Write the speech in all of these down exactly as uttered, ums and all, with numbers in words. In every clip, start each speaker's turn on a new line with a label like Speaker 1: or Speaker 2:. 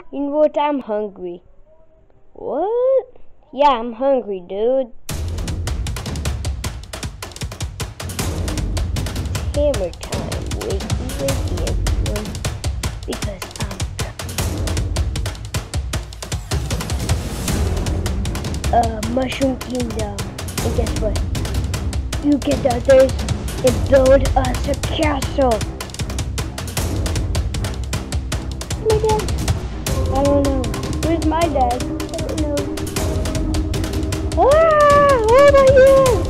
Speaker 1: You know what? I'm hungry. What? Yeah, I'm hungry, dude. Hammer time. Wait, wait, everyone. Because I'm uh, Mushroom Kingdom. And guess what? You get the others and build us a castle. My dad? I don't know. Where's my dad? I don't know. Ah! What about you?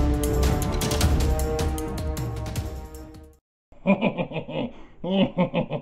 Speaker 2: Hehehehe